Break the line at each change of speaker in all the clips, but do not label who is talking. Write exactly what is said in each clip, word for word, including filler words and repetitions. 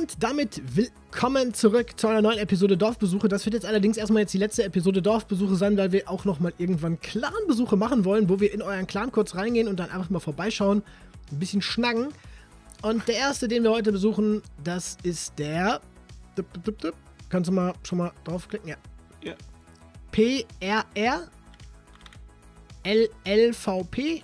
Und damit willkommen zurück zu einer neuen Episode Dorfbesuche. Das wird jetzt allerdings erstmal jetzt die letzte Episode Dorfbesuche sein, weil wir auch nochmal irgendwann Clanbesuche machen wollen, wo wir in euren Clan kurz reingehen und dann einfach mal vorbeischauen, ein bisschen schnacken. Und der erste, den wir heute besuchen, das ist der... Kannst du mal schon mal draufklicken? Ja.
Ja.
P R R L L V P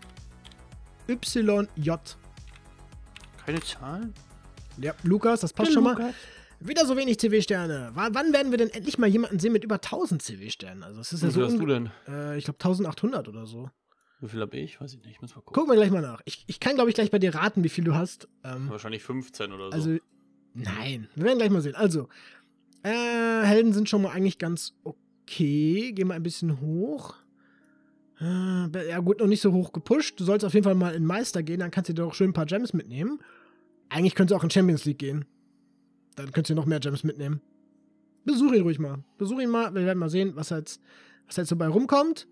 Y J.
Keine Zahlen?
Ja, Lukas, das passt
Ja,
schon
Lukas.
mal. Wieder so wenig C W-Sterne. W wann werden wir denn endlich mal jemanden sehen mit über tausend C W-Sternen? Also, es ist ja
Wie
so.
viel hast du denn?
Äh, ich glaube tausendachthundert oder so.
Wie viel habe ich? Weiß ich nicht. Ich muss mal gucken.
Gucken wir gleich mal nach. Ich, ich kann, glaube ich, gleich bei dir raten, wie viel du hast. Ähm,
Wahrscheinlich fünfzehn oder so.
also, nein. Wir werden gleich mal sehen. Also, äh, Helden sind schon mal eigentlich ganz okay. Gehen wir ein bisschen hoch. Äh, ja, gut, noch nicht so hoch gepusht. Du sollst auf jeden Fall mal in Meister gehen, dann kannst du dir doch schön ein paar Gems mitnehmen. Eigentlich könntest du auch in Champions League gehen. Dann könntest du noch mehr Gems mitnehmen. Besuch ihn ruhig mal. Besuch ihn mal. Wir werden mal sehen, was jetzt, was jetzt so bei rumkommt.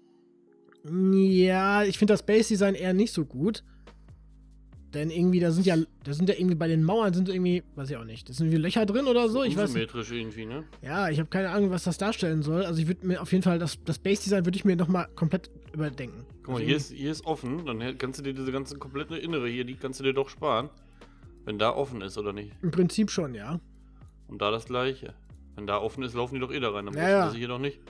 Ja, ich finde das Base-Design eher nicht so gut. Denn irgendwie, da sind ja, da sind ja irgendwie bei den Mauern sind irgendwie, weiß ich auch nicht, da sind irgendwie Löcher drin oder so. Ich weiß nicht.
Unsymmetrisch irgendwie, ne?
Ja, ich habe keine Ahnung, was das darstellen soll. Also ich würde mir auf jeden Fall, das, das Base-Design würde ich mir nochmal komplett überdenken.
Guck mal,
Also
hier ist, hier ist offen. Dann kannst du dir diese ganze komplette Innere hier, die kannst du dir doch sparen. Wenn da offen ist, oder nicht?
Im Prinzip schon, ja.
Und da das gleiche. Wenn da offen ist, laufen die doch eh da rein. Dann
Ja,
brauchst du
ja.
das hier doch nicht.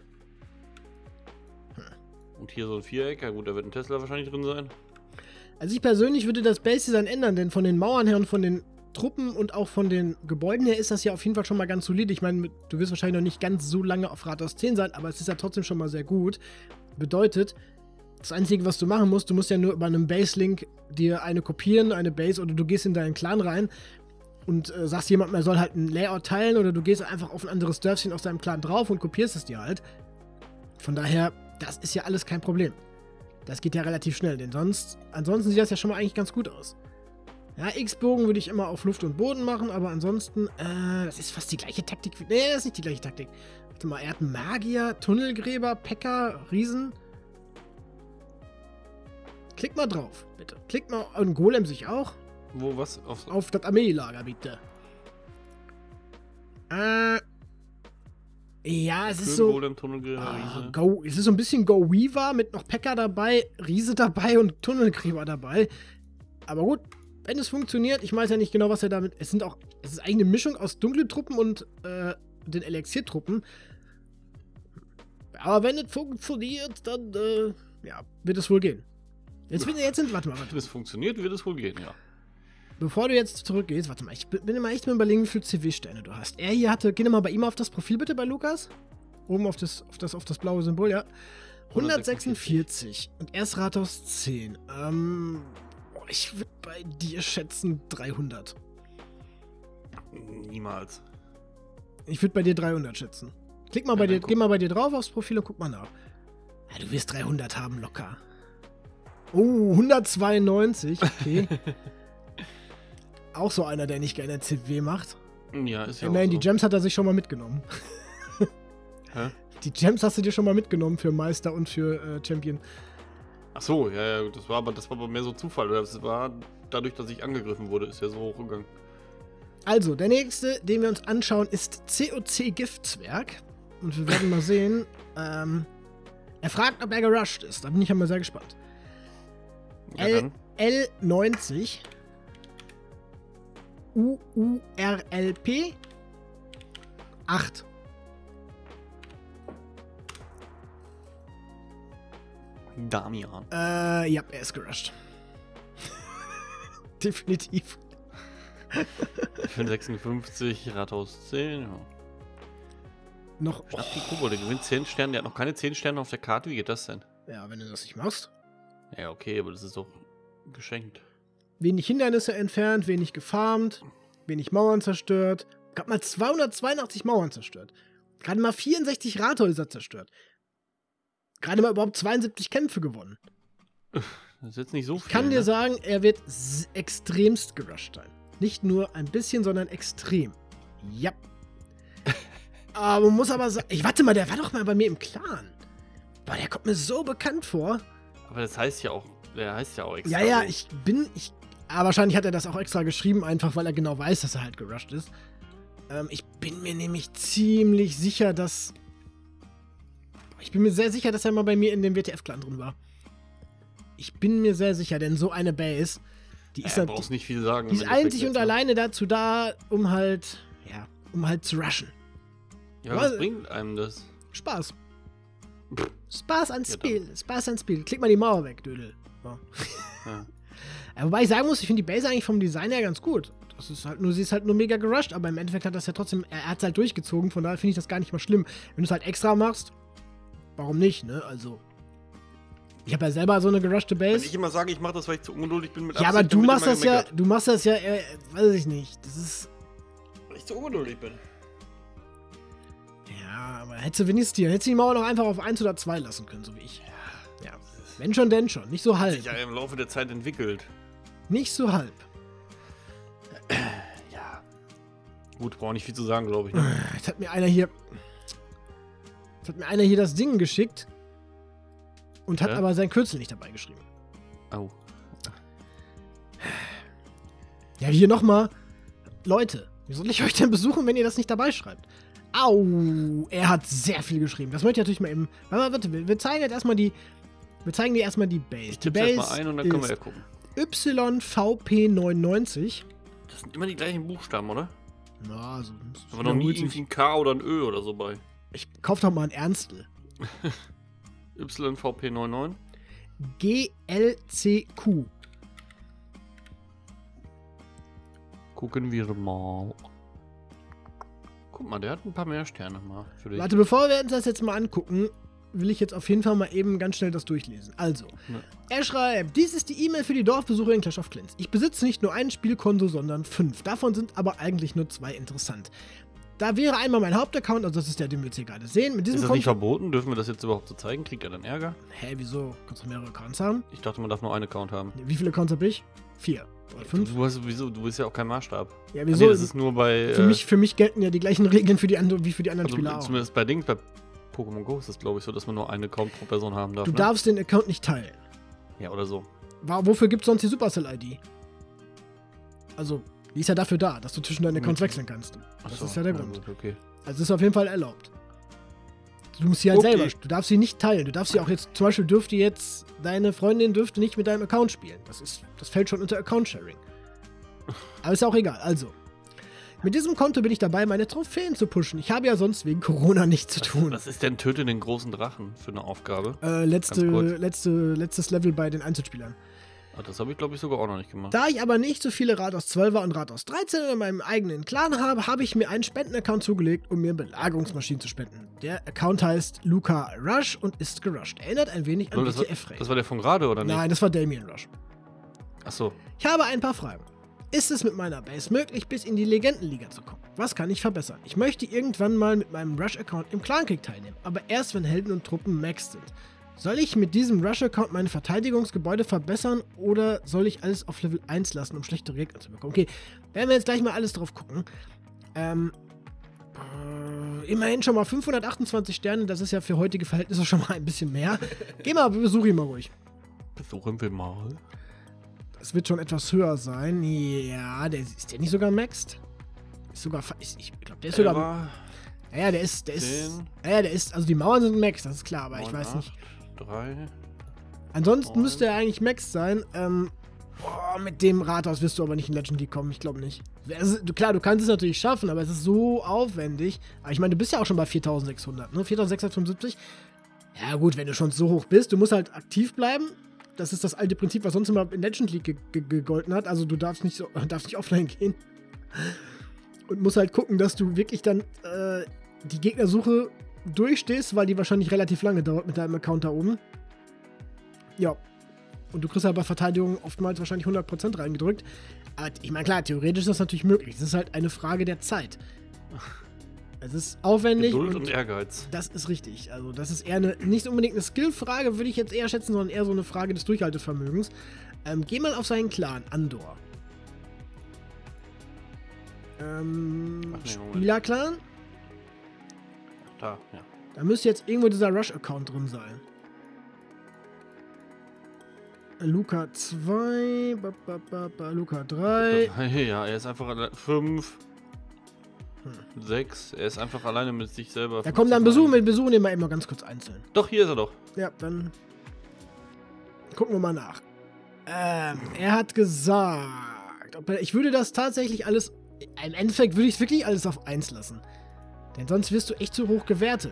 Und hier so ein Viereck. Ja gut, da wird ein Tesla wahrscheinlich drin sein.
Also ich persönlich würde das Base-Design ändern, denn von den Mauern her und von den Truppen und auch von den Gebäuden her ist das ja auf jeden Fall schon mal ganz solide. Ich meine, du wirst wahrscheinlich noch nicht ganz so lange auf Rathaus zehn sein, aber es ist ja trotzdem schon mal sehr gut. Bedeutet, das Einzige, was du machen musst, du musst ja nur über einen Base-Link dir eine kopieren, eine Base, oder du gehst in deinen Clan rein und äh, sagst jemandem, er soll halt ein Layout teilen, oder du gehst einfach auf ein anderes Dörfchen aus deinem Clan drauf und kopierst es dir halt. Von daher, das ist ja alles kein Problem. Das geht ja relativ schnell, denn sonst, ansonsten sieht das ja schon mal eigentlich ganz gut aus. Ja, X-Bogen würde ich immer auf Luft und Boden machen, aber ansonsten, äh, das ist fast die gleiche Taktik. wie- Nee, das ist nicht die gleiche Taktik. Warte mal, er hat einen Magier, Tunnelgräber, Päcker, Riesen. Klick mal drauf, bitte. Klick mal, und Golem sich auch.
Wo, was? Auf,
Auf das Armeelager, bitte. Äh, ja, es ist so...
Golem, Tunnelgräber,
Ah,
Riese.
Go, es ist so ein bisschen Go Weaver mit noch Päcker dabei, Riese dabei und Tunnelgräber dabei. Aber gut, wenn es funktioniert, ich weiß ja nicht genau, was er damit. Es sind auch, es ist eigentlich eine Mischung aus dunklen Truppen und äh, den Elixiertruppen. Aber wenn es funktioniert, dann äh, ja, wird es wohl gehen. Jetzt, bin- jetzt sind, warte mal, warte.
Wenn es funktioniert, wird es wohl gehen, ja.
Bevor du jetzt zurückgehst, warte mal, ich bin bin immer echt mal überlegen, wie viele C W-Sterne du hast. Er hier hatte, geh doch mal bei ihm auf das Profil bitte, bei Lukas. Oben auf das, auf das, auf das blaue Symbol, ja. hundertsechsundvierzig. Und erst Rathaus zehn. Ähm, boah, ich würde bei dir schätzen dreihundert.
Niemals.
Ich würde bei dir dreihundert schätzen. Klick mal
Ja,
bei
dann
dir,
guck.
geh mal bei dir drauf aufs Profil und guck mal nach. Ja, du wirst dreihundert haben, locker. Oh, hundertzweiundneunzig, okay. Auch so einer, der nicht gerne C W macht.
Ja, ist ja
Immerhin,
auch so.
die Gems hat er sich schon mal mitgenommen.
Hä?
Die Gems hast du dir schon mal mitgenommen für Meister und für äh, Champion.
Ach so, ja, ja, das war aber, das war aber mehr so Zufall. Das war dadurch, dass ich angegriffen wurde, ist ja so hochgegangen.
Also, der nächste, den wir uns anschauen, ist C O C Giftzwerg. Und wir werden mal sehen. Ähm, er fragt, ob er gerusht ist. Da bin ich ja mal sehr gespannt.
Ja,
L
dann.
L neunzig U U R L P acht.
Damian.
Äh, ja, er ist gerusht. Definitiv.
Für sechsundfünfzig, Rathaus zehn, ja.
Noch.
Schnapp die Kobolde, gewinnt zehn Sterne. Der hat noch keine zehn Sterne auf der Karte. Wie geht das denn?
Ja, wenn du das nicht machst.
Ja, okay, aber das ist doch geschenkt.
Wenig Hindernisse entfernt, wenig gefarmt, wenig Mauern zerstört. Gerade mal zweihundertzweiundachtzig Mauern zerstört. Gerade mal vierundsechzig Rathäuser zerstört. Gerade mal überhaupt zweiundsiebzig Kämpfe gewonnen.
Das ist jetzt nicht so viel.
Ich kann
ne?
dir sagen, er wird s- extremst gerusht sein. Nicht nur ein bisschen, sondern extrem. Ja. Aber man muss aber sagen, ich warte mal, der war doch mal bei mir im Clan. Boah, der kommt mir so bekannt vor.
Aber das heißt ja auch, der heißt ja auch extra.
Ja, ja,
so.
ich bin, ich, Aber wahrscheinlich hat er das auch extra geschrieben, einfach weil er genau weiß, dass er halt gerusht ist. Ähm, ich bin mir nämlich ziemlich sicher, dass... Ich bin mir sehr sicher, dass er mal bei mir in dem W T F-Clan drin war. Ich bin mir sehr sicher, denn so eine Base, die ist,
Ja,
halt,
brauchst nicht viel sagen.
die ist einzig und alleine dazu da, um halt, ja, um halt zu rushen.
Ja, was bringt einem das?
Spaß. Spaß ans Spiel. Ja, Spaß ans Spiel. Klick mal die Mauer weg, Dödel. So. Ja. Ja, wobei ich sagen muss, ich finde die Base eigentlich vom Design her ganz gut. Das ist halt nur, sie ist halt nur mega gerusht, aber im Endeffekt hat das ja trotzdem, er hat es halt durchgezogen, von daher finde ich das gar nicht mal schlimm. Wenn du es halt extra machst, warum nicht, ne? Also, ich habe ja selber so eine gerushte Base.
Wenn ich immer sage, ich mache das, weil ich zu ungeduldig bin mit
Absicht, ja, aber du machst das ja, du machst das ja, äh, weiß ich nicht. Das ist...
Weil ich zu ungeduldig bin.
Ja, aber hättest du wenigstens die, hättest du die Mauer noch einfach auf eins oder zwei lassen können, so wie ich. Ja. Wenn schon, denn schon. Nicht so halb.
Hat sich ja im Laufe der Zeit entwickelt.
Nicht so halb.
Ja. Gut, brauche nicht viel zu sagen, glaube ich. Ne?
Jetzt hat mir einer hier... Jetzt hat mir einer hier das Ding geschickt und hat ja? aber sein Kürzel nicht dabei geschrieben.
Au.
Ja, hier nochmal. Leute, wie soll ich euch denn besuchen, wenn ihr das nicht dabei schreibt? Au, er hat sehr viel geschrieben. Das möchte ich natürlich mal eben... Warte, warte, wir, wir zeigen jetzt erstmal die... Wir zeigen dir erstmal die Base.
Ich
die
Base mal ein und dann können wir ja gucken.
Y V P neunundneunzig.
Das sind immer die gleichen Buchstaben, oder?
Na, also...
Aber noch nie irgendwie ein K oder ein Ö oder so bei.
Ich kauf doch mal ein Ernstel.
Y V P neunundneunzig.
G L C Q.
Gucken wir mal. Guck mal, der hat ein paar mehr Sterne mal für dich.
Warte, bevor wir uns das jetzt mal angucken, will ich jetzt auf jeden Fall mal eben ganz schnell das durchlesen. Also, ja. Er schreibt, dies ist die E-Mail für die Dorfbesucher in Clash of Clans. Ich besitze nicht nur ein Spielkonto, sondern fünf. Davon sind aber eigentlich nur zwei interessant. Da wäre einmal mein Hauptaccount, also das ist der, den wir jetzt hier gerade sehen. Mit diesem
ist das
Konto
nicht verboten? Dürfen wir das jetzt überhaupt so zeigen? Kriegt er dann Ärger?
Hä, wieso? Kannst du mehrere Accounts haben?
Ich dachte, man darf nur einen Account haben.
Wie viele Accounts habe ich? Vier. Oder fünf?
Du, hast, wieso, du bist ja auch kein Maßstab.
Ja, wieso?
Nee, das ist nur bei...
Für,
äh,
mich, für mich gelten ja die gleichen Regeln für die andere, wie für die anderen
also
Spieler auch.
Zumindest bei Dings, bei Pokémon Go ist das, glaube ich, so, dass man nur einen Account pro Person haben darf.
Du
ne?
darfst den Account nicht teilen.
Ja, oder so.
Wofür gibt es sonst die Supercell-I D? Also, die ist ja dafür da, dass du zwischen deinen Accounts wechseln kannst. Das
Achso,
ist ja der
ja,
Grund.
gut, okay.
Also ist auf jeden Fall erlaubt. Du musst sie halt
Okay.
selber, du darfst sie nicht teilen. Du darfst sie auch jetzt, zum Beispiel dürfte jetzt, deine Freundin dürfte nicht mit deinem Account spielen. Das ist, das fällt schon unter Account-Sharing. Aber ist auch egal. Also, mit diesem Konto bin ich dabei, meine Trophäen zu pushen. Ich habe ja sonst wegen Corona nichts zu tun.
Was ist denn Töte den großen Drachen für eine Aufgabe?
Äh, letzte,
Ganz kurz.
letzte, letztes Level bei den Einzelspielern.
Ah, das habe ich, glaube ich, sogar auch noch nicht gemacht.
Da ich aber nicht so viele Rathaus zwölfer und Rathaus dreizehn in meinem eigenen Clan habe, habe ich mir einen Spenden-Account zugelegt, um mir Belagerungsmaschinen zu spenden. Der Account heißt Luca Rush und ist gerusht. Erinnert ein wenig an
So, das, war,
W T F-Raid.
das war der von gerade, oder nicht?
Nein, das war Damien Rush.
Achso.
Ich habe ein paar Fragen. Ist es mit meiner Base möglich, bis in die Legendenliga zu kommen? Was kann ich verbessern? Ich möchte irgendwann mal mit meinem Rush-Account im Clankrieg teilnehmen, aber erst wenn Helden und Truppen maxed sind. Soll ich mit diesem Rush-Account meine Verteidigungsgebäude verbessern oder soll ich alles auf Level eins lassen, um schlechtere Gegner zu bekommen? Okay, werden wir jetzt gleich mal alles drauf gucken. Ähm, äh, immerhin schon mal fünfhundertachtundzwanzig Sterne, das ist ja für heutige Verhältnisse schon mal ein bisschen mehr. Geh mal, besuch ihn mal ruhig.
Besuchen wir mal.
Das wird schon etwas höher sein. Ja, der, ist der nicht sogar maxed? Ist sogar, ich, ich glaube, der ist sogar...
War
ja, ja, der ist, der ist, ja, der ist, also die Mauern sind maxed, das ist klar, aber ich weiß nicht.
drei.
Ansonsten
neun.
müsste er eigentlich maxed sein. Ähm, boah, mit dem Rathaus wirst du aber nicht in Legend League kommen, ich glaube nicht. Also, du, klar, du kannst es natürlich schaffen, aber es ist so aufwendig. Aber ich meine, du bist ja auch schon bei viertausendsechshundert, ne? viertausendsechshundertfünfundsiebzig. Ja gut, wenn du schon so hoch bist, du musst halt aktiv bleiben. Das ist das alte Prinzip, was sonst immer in Legend League ge ge gegolten hat. Also du darfst nicht, so, darfst nicht offline gehen. Und musst halt gucken, dass du wirklich dann äh, die Gegnersuche durchstehst, weil die wahrscheinlich relativ lange dauert mit deinem Account da oben. Ja. Und du kriegst halt bei Verteidigung oftmals wahrscheinlich hundert Prozent reingedrückt. Aber ich meine, klar, theoretisch ist das natürlich möglich. Es ist halt eine Frage der Zeit. Es ist aufwendig.
Geduld
und,
und Ehrgeiz.
Das ist richtig. Also, das ist eher eine, nicht unbedingt eine Skillfrage, würde ich jetzt eher schätzen, sondern eher so eine Frage des Durchhaltevermögens. Ähm, geh mal auf seinen Clan, Andor. Ähm,
Ach nee,
Spielerclan.
Da, ja.
Da müsste jetzt irgendwo dieser Rush-Account drin sein. Luca zwei, ba, ba, ba, ba, Luca drei.
Ja, er ist einfach allein. fünf.
Hm.
sechs. Er ist einfach alleine mit sich selber.
Ja, komm, dann besuchen wir, besuchen den mal eben mal ganz kurz einzeln.
Doch, hier ist er doch.
Ja, dann gucken wir mal nach. Ähm, er hat gesagt, ob er, ich würde das tatsächlich alles, im Endeffekt würde ich es wirklich alles auf eins lassen. Denn sonst wirst du echt zu hoch gewertet.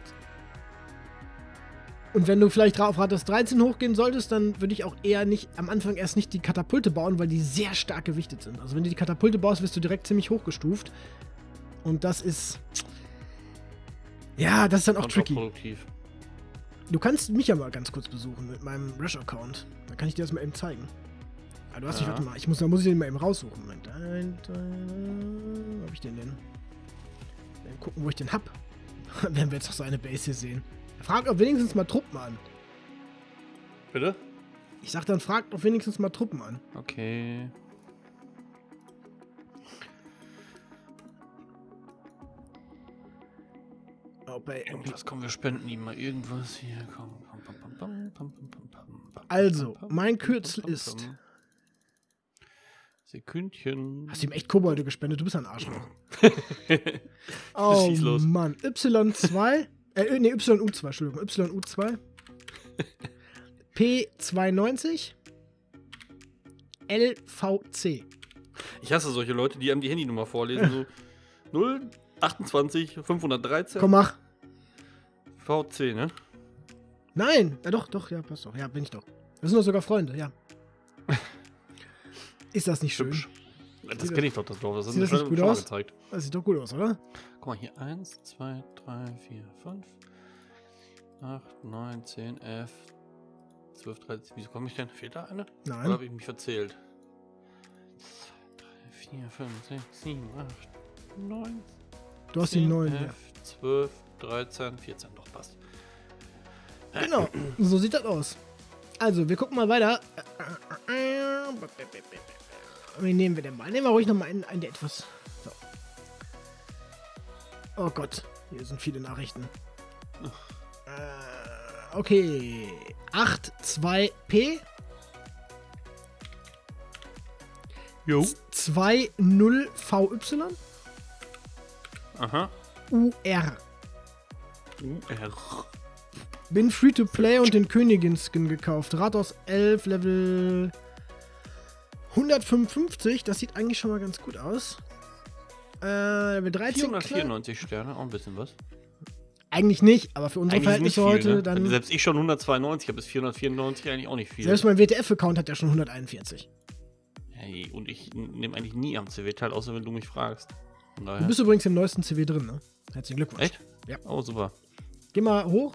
Und wenn du vielleicht auf Rathaus dreizehn hochgehen solltest, dann würde ich auch eher nicht, am Anfang erst nicht die Katapulte bauen, weil die sehr stark gewichtet sind. Also wenn du die Katapulte baust, wirst du direkt ziemlich hochgestuft. Und das ist, ja, das ist dann auch tricky.
Produktiv.
Du kannst mich ja mal ganz kurz besuchen mit meinem Rush-Account. Dann kann ich dir das mal eben zeigen. Ah, du hast
Ja.
nicht, warte mal, ich muss, da muss ich den mal eben raussuchen. Moment. Ein, zwei, wo hab ich den denn? Dann gucken, wo ich den hab. Werden wir jetzt noch so eine Base hier sehen. Fragt doch wenigstens mal Truppen an.
Bitte?
Ich sag dann, fragt doch wenigstens mal Truppen an.
Okay.
Oh, bei,
Irgendwas, komm, wir spenden ihm mal irgendwas hier. Komm. Pam, pam, pam, pam, pam, pam, pam, pam,
Also,
pam,
mein
pam,
Kürzel
pam,
ist-
pam. Sekündchen.
hast du ihm echt Kobolde gespendet? Du bist ein Arschloch. Oh
Schieß los.
Mann. Y zwei. Äh, ne, Y U zwei, Entschuldigung. Y U zwei. P zweiundneunzig. L V C.
Ich hasse solche Leute, die einem die Handynummer vorlesen. So null achtundzwanzig fünfhundertdreizehn
Komm, mach.
V C, ne?
Nein. Ja, doch, doch. Ja, passt doch. Ja, bin ich doch. Wir sind doch sogar Freunde, ja. Ist das nicht schön?
Hübsch. Das
Sieht
kenne ich doch, das Dorf. Das
sieht
hat
das
mir
nicht
schon
gut
schon mal
aus?
gezeigt.
Das sieht doch gut aus, oder?
Guck mal hier. eins, zwei, drei, vier, fünf, acht, neun, zehn, elf, zwölf, dreizehn. Wieso komme ich denn? Fehlt da eine? Oder
Nein.
habe ich mich verzählt? zwei, drei, vier, fünf, sechs, sieben, acht, neun,
Du hast die
zehn,
neuen. Ja.
elf, zwölf, dreizehn, vierzehn. Doch, passt.
Genau. So sieht das aus. Also, wir gucken mal weiter. Wen nehmen wir denn mal? Nehmen wir ruhig nochmal einen, einen, der etwas. So. Oh Gott, hier sind viele Nachrichten. Äh, okay. acht zwei P.
Jo.
zwei null V Y.
Aha.
U R.
U R.
Bin free to play und den Königin-Skin gekauft. Rathaus elf, Level hundertfünfundfünfzig. Das sieht eigentlich schon mal ganz gut aus. Äh, Level dreizehn.
vierhundertvierundneunzig Sterne, auch ein bisschen was.
Eigentlich nicht, aber für unsere
Eigentlich nicht
Verhältnisse
viel,
heute
ne?
dann.
Selbst ich schon hundertzweiundneunzig, habe bis vierhundertvierundneunzig eigentlich auch nicht viel.
Selbst mein W T F-Account hat ja schon hunderteinundvierzig.
Hey, und ich nehme eigentlich nie am C W teil, außer wenn du mich fragst. Von daher.
Du bist übrigens im neuesten C W drin, ne? Herzlichen Glückwunsch.
Echt?
Ja.
Oh, super.
Geh mal hoch.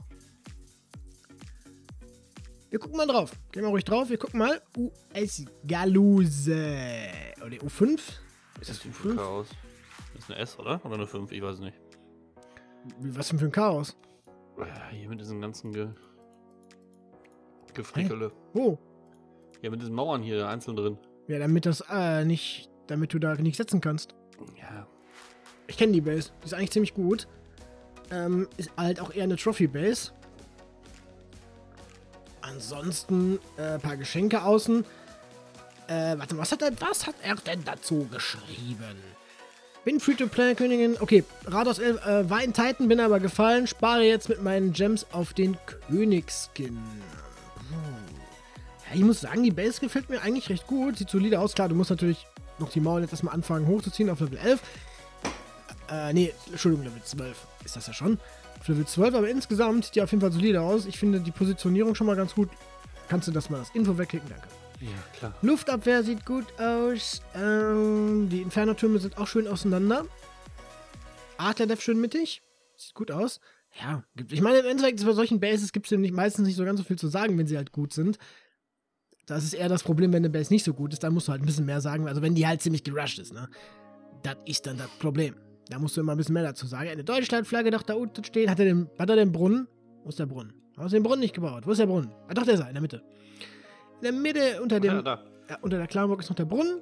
Wir gucken mal drauf. Geh mal ruhig drauf. Wir gucken mal. U S Galuse. Oder U fünf? Ist das U
Sieht für
fünf?
Chaos. Das ist eine S, oder? Oder eine fünf? Ich weiß nicht.
Wie, was denn für ein Chaos?
Ja, hier mit diesen ganzen Ge Gefrickele.
Wo?
Ja, mit diesen Mauern hier einzeln drin.
Ja, damit das äh, nicht. Damit du da nicht setzen kannst.
Ja.
Ich kenne die Base. Die ist eigentlich ziemlich gut. Ähm, ist halt auch eher eine Trophy-Base. Ansonsten ein äh, paar Geschenke außen. Äh, warte mal, was hat, er, was hat er denn dazu geschrieben? Bin Free-to-Play-Königin. Okay, Rathaus elf äh, war in Titan, bin aber gefallen. Spare jetzt mit meinen Gems auf den Königsskin. Ja, ich muss sagen, die Base gefällt mir eigentlich recht gut. Sieht solide aus. Klar, du musst natürlich noch die Mauern jetzt erstmal anfangen hochzuziehen auf Level elf. Äh, nee, Entschuldigung, Level zwölf ist das ja schon. Auf Level zwölf, aber insgesamt sieht die auf jeden Fall solide aus. Ich finde die Positionierung schon mal ganz gut. Kannst du das mal das Info wegklicken? Danke.
Ja, klar.
Luftabwehr sieht gut aus. Ähm, die Inferno-Türme sind auch schön auseinander. Adler-Dev schön mittig. Sieht gut aus. Ja, gibt, ich meine, im Endeffekt bei solchen Bases gibt es nicht, meistens nicht so ganz so viel zu sagen, wenn sie halt gut sind. Das ist eher das Problem, wenn eine Base nicht so gut ist. Dann musst du halt ein bisschen mehr sagen. Also wenn die halt ziemlich gerusht ist, ne? Das ist dann das Problem. Da musst du immer ein bisschen mehr dazu sagen. Eine Deutschlandflagge doch da unten stehen. Hat er den, hat er den Brunnen? Wo ist der Brunnen? Hast du den Brunnen nicht gebaut? Wo ist der Brunnen? Ah, doch, der ist er, in der Mitte. In der Mitte, unter dem...
Ja, da.
Ja, unter der Klarenburg ist noch der Brunnen.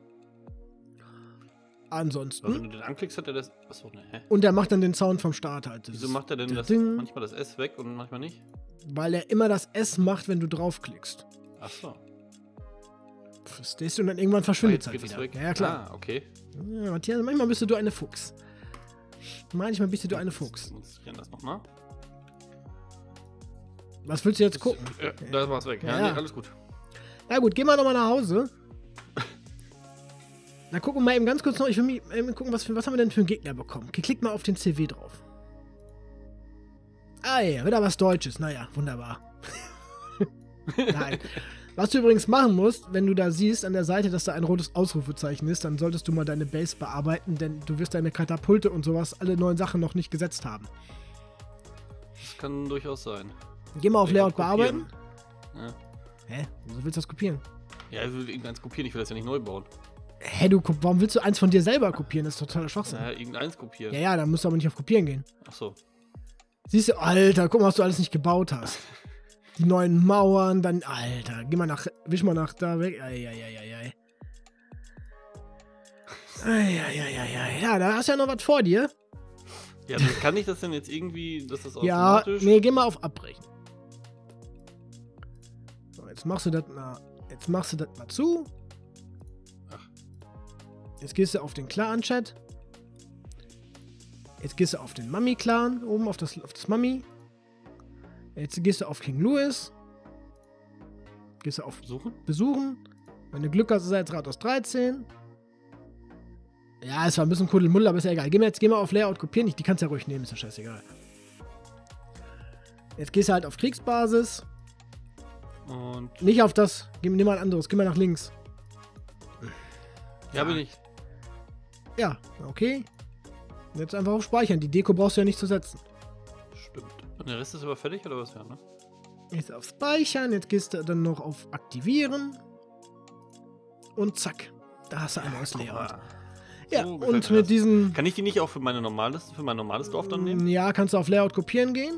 Ansonsten...
Aber wenn du den anklickst, hat er das. Achso, ne, hä?
Und der macht dann den Sound vom Start halt. Das
Wieso macht er denn das,
Ding.
manchmal das S weg und manchmal nicht?
Weil er immer das S macht, wenn du draufklickst.
Achso.
stehst du und dann irgendwann verschwindet es
Ah,
halt
jetzt
wieder.
geht es weg.
Ja, klar.
Ah, okay.
Ja, Matthias, manchmal bist du eine Fuchs. Manchmal bist du eine Fuchs.
Demonstrieren das nochmal.
Was willst du jetzt gucken?
Ja, da war es weg. Ja,
Ja.
Nee, alles gut.
Na gut, gehen wir nochmal nach Hause. Dann gucken wir mal eben ganz kurz noch. Ich will mich eben gucken, was, für, was haben wir denn für einen Gegner bekommen. Okay, klick mal auf den C W drauf. Ah ja, wieder was Deutsches. Naja, wunderbar. Nein. Was du übrigens machen musst, wenn du da siehst an der Seite, dass da ein rotes Ausrufezeichen ist, dann solltest du mal deine Base bearbeiten, denn du wirst deine Katapulte und sowas, alle neuen Sachen noch nicht gesetzt haben.
Das kann durchaus sein.
Geh mal auf
Vielleicht
Layout
auch kopieren.
bearbeiten.
Ja.
Hä? Wieso willst du das kopieren?
Ja, ich will irgendeins kopieren, ich will das ja nicht neu bauen.
Hä, du, warum willst du eins von dir selber kopieren? Das ist totaler Schwachsinn.
Ja, irgendeins kopieren.
Ja, ja, dann musst du aber nicht auf Kopieren gehen.
Ach so.
Siehst du, Alter, guck mal, was du alles nicht gebaut hast. Die neuen Mauern, dann, Alter, geh mal nach, wisch mal nach da weg. Eieieiei. Eieieiei. Ja, da hast du ja noch was vor dir.
Ja, dann kann ich das denn jetzt irgendwie, dass das
Ja,
automatisch...
nee, geh mal auf Abbrechen. So, jetzt machst du das mal, jetzt machst du das mal zu.
Ach.
Jetzt gehst du auf den Clan-Chat. Jetzt gehst du auf den Mami-Clan, oben auf das, auf das Mami. Jetzt gehst du auf King Louis. Gehst du auf
Suchen?
Besuchen. Wenn du Glück hast, ist er jetzt Rathaus dreizehn. Ja, es war ein bisschen Kuddelmuddel, aber ist ja egal. Geh mal jetzt geh mal auf Layout kopieren. Die kannst du ja ruhig nehmen, ist ja scheißegal. Jetzt gehst du halt auf Kriegsbasis.
Und...
Nicht auf das. Geh, nimm mal ein anderes. Geh mal nach links.
Ja, bin ich.
Ja, okay. Jetzt einfach auf Speichern. Die Deko brauchst du ja nicht zu setzen.
Stimmt. Und der Rest ist aber fertig, oder was? Ja, ne?
Jetzt auf Speichern. Jetzt gehst du dann noch auf Aktivieren. Und zack. Da hast du ein neues Layout.
Ah.
Ja,
So gefällt
und
mir
mit
das.
diesen...
Kann ich die nicht auch für, meine normales, für mein normales Dorf dann nehmen?
Ja, kannst du auf Layout kopieren gehen.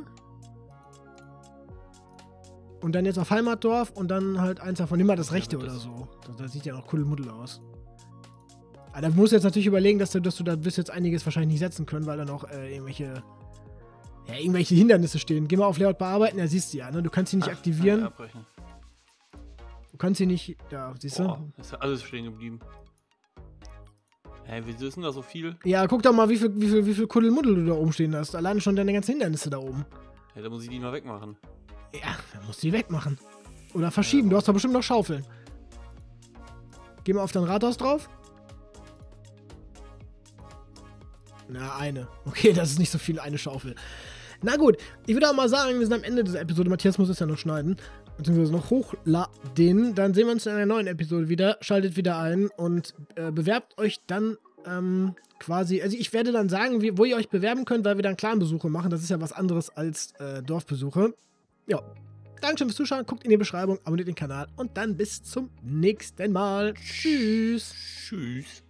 Und dann jetzt auf Heimatdorf und dann halt eins davon. Nimm mal das
Ja,
rechte
das-
oder so. Das, das sieht ja noch Kuddelmuddel aus. Aber da musst du jetzt natürlich überlegen, dass du, dass du da wirst jetzt einiges wahrscheinlich nicht setzen können, weil da noch äh, irgendwelche, ja, irgendwelche Hindernisse stehen. Geh mal auf Layout bearbeiten, da siehst du ja, ne? Du kannst sie nicht
Ach,
aktivieren.
ja, abbrechen.
Du kannst sie nicht, da, siehst
Boah,
du?
ist ja alles stehen geblieben. Hä, wieso ist denn da so viel?
Ja, guck doch mal, wie viel, wie viel, wie viel Kuddelmuddel du da oben stehen hast. Allein schon deine ganzen Hindernisse da oben.
Ja, da muss ich die mal wegmachen.
Ja, dann musst du die wegmachen. Oder verschieben. Du hast doch bestimmt noch Schaufeln. Geh mal auf dein Rathaus drauf. Na, eine. Okay, das ist nicht so viel, eine Schaufel. Na gut, ich würde auch mal sagen, wir sind am Ende dieser Episode. Matthias muss es ja noch schneiden, beziehungsweise noch hochladen. Dann sehen wir uns in einer neuen Episode wieder. Schaltet wieder ein und äh, bewerbt euch dann ähm, quasi. Also ich werde dann sagen, wie, wo ihr euch bewerben könnt, weil wir dann Clanbesuche machen. Das ist ja was anderes als äh, Dorfbesuche. Ja, Dankeschön fürs Zuschauen. Guckt in die Beschreibung, abonniert den Kanal und dann bis zum nächsten Mal. Tschüss.
Tschüss.